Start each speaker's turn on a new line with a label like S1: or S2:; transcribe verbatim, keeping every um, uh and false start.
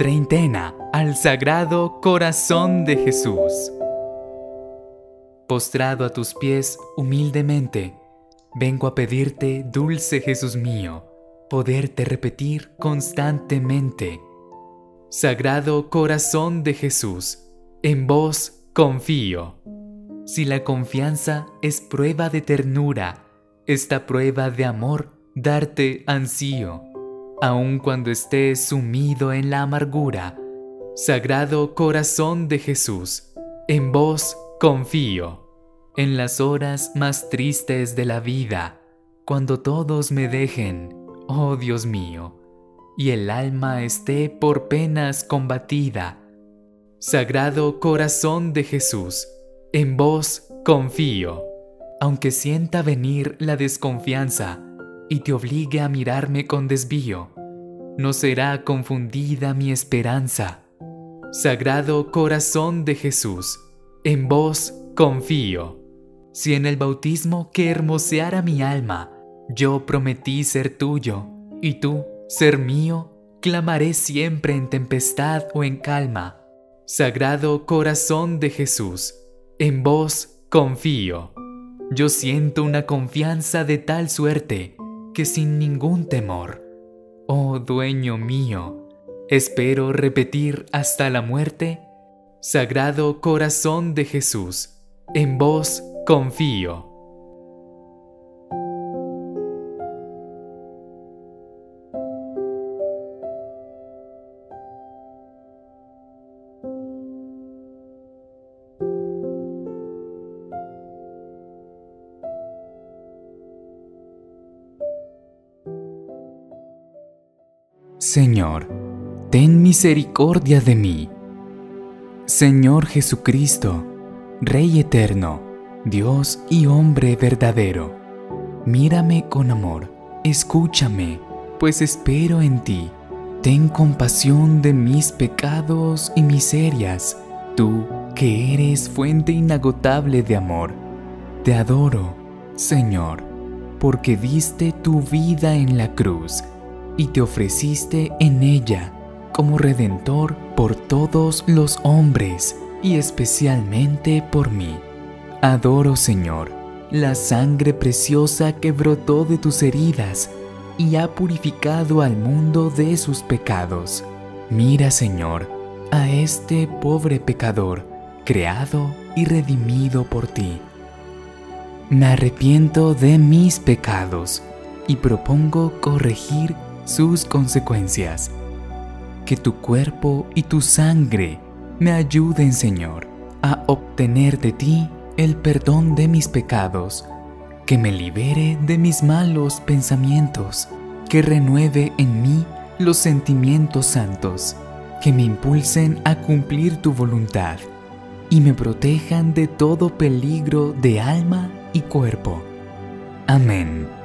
S1: Treintena al Sagrado Corazón de Jesús. Postrado a tus pies humildemente, vengo a pedirte, dulce Jesús mío, poderte repetir constantemente: Sagrado Corazón de Jesús, en vos confío. Si la confianza es prueba de ternura, esta prueba de amor darte ansío, aun cuando estés sumido en la amargura. Sagrado Corazón de Jesús, en vos confío. En las horas más tristes de la vida, cuando todos me dejen, oh Dios mío, y el alma esté por penas combatida. Sagrado Corazón de Jesús, en vos confío. Aunque sienta venir la desconfianza y te obligue a mirarme con desvío, no será confundida mi esperanza. Sagrado Corazón de Jesús, en vos confío. Si en el bautismo que hermoseara mi alma, yo prometí ser tuyo, y tú, ser mío, clamaré siempre en tempestad o en calma. Sagrado Corazón de Jesús, en vos confío. Yo siento una confianza de tal suerte que sin ningún temor, oh dueño mío, espero repetir hasta la muerte: Sagrado Corazón de Jesús, en vos confío. Señor, ten misericordia de mí. Señor Jesucristo, Rey eterno, Dios y hombre verdadero, mírame con amor, escúchame, pues espero en ti. Ten compasión de mis pecados y miserias, tú que eres fuente inagotable de amor. Te adoro, Señor, porque diste tu vida en la cruz y te ofreciste en ella como Redentor por todos los hombres y especialmente por mí. Adoro, Señor, la sangre preciosa que brotó de tus heridas y ha purificado al mundo de sus pecados. Mira, Señor, a este pobre pecador, creado y redimido por ti. Me arrepiento de mis pecados y propongo corregir sus consecuencias. Que tu cuerpo y tu sangre me ayuden, Señor, a obtener de ti el perdón de mis pecados, que me libere de mis malos pensamientos, que renueve en mí los sentimientos santos, que me impulsen a cumplir tu voluntad y me protejan de todo peligro de alma y cuerpo. Amén.